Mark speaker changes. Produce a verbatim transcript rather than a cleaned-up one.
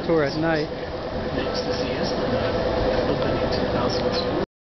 Speaker 1: tour at night.
Speaker 2: Next is the Esplanade, opened in two thousand two.